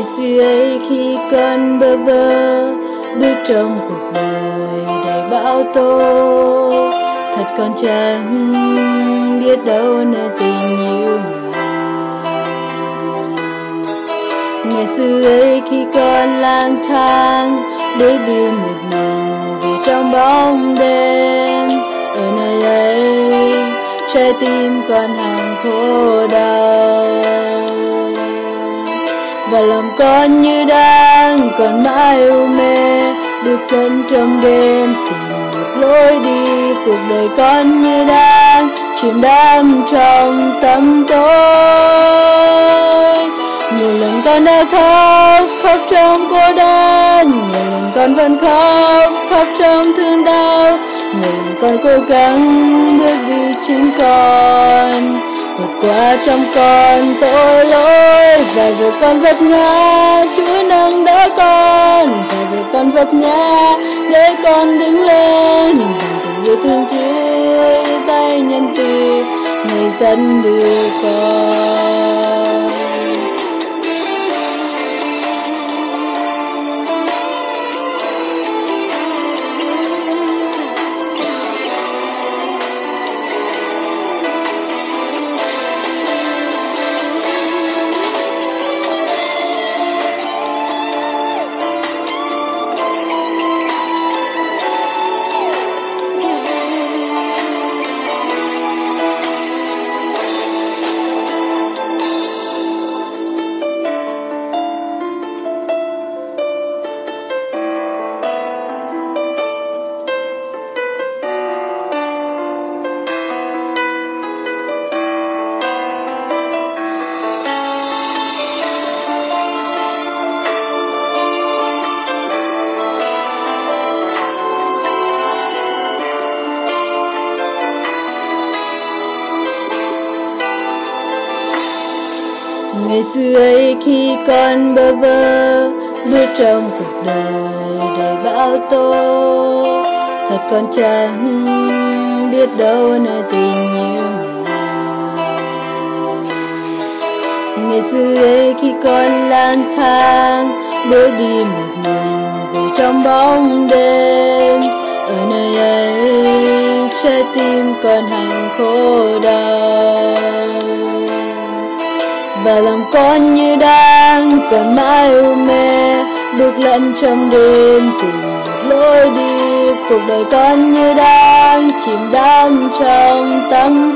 Ngày xưa ấy khi con bơ vơ bước trong cuộc đời đầy bão tố, thật con chẳng biết đâu nơi tình yêu người. Ngày xưa ấy khi con lang thang bước đi một mình vì trong bóng đêm, ở nơi ấy trái tim con hàng khổ đau, và lòng con như đang còn mãi u mê, bước chân trong đêm tìm một lối đi. Cuộc đời con như đang chìm đắm trong tăm tối. Nhiều lần con đã khóc, khóc trong cô đơn, nhiều lần con vẫn khóc, khóc trong thương đau. Nhiều lần con cố gắng bước đi chính con, vượt qua trong con tội lỗi, và rồi con vấp ngã, Chúa nâng đỡ con, và rồi con vấp ngã để con đứng lên. Bằng tình yêu thương Chúa, tay nhân từ người dẫn đưa con. Ngày xưa ấy khi con bơ vơ bước trong cuộc đời đầy bão tố, thật con chẳng biết đâu nơi tình yêu người. Ngày xưa ấy khi con lang thang bước đi một mình vì trong bóng đêm, ở nơi ấy trái tim con hàng khổ đau, và lòng con như đang còn mãi u mê, bước lẫn trong đêm tìm một lối đi. Cuộc đời con như đang chìm đắm trong tăm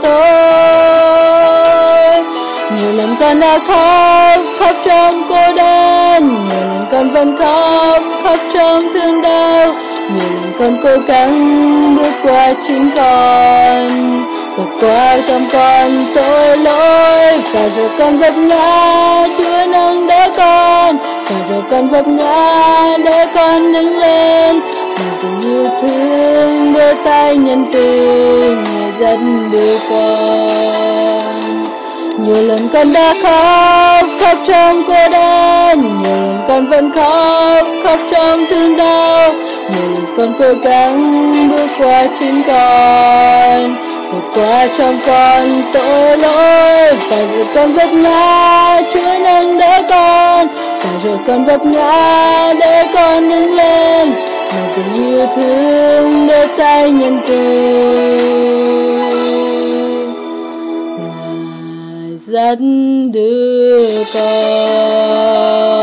tối. Nhiều lần con đã khóc, khóc trong cô đơn, nhiều lần con vẫn khóc, khóc trong thương đau. Nhiều lần con cố gắng bước qua chính con, vượt qua trong con tội lỗi, và rồi con vấp ngã, Chúa nâng đỡ con, và rồi con vấp ngã để con đứng lên. Bằng tình yêu thương đôi tay nhân từ người dẫn đưa con. Nhiều lần con đã khóc, khóc trong cô đơn, nhiều lần con vẫn khóc, khóc trong thương đau. Nhiều lần con cố gắng bước qua chính con, vượt qua trong con tội lỗi, và rồi con vấp ngã, Chúa nâng đỡ con, và rồi con vấp ngã để con đứng lên. Bằng tình yêu thương đôi tay nhân từ người dẫn đưa con.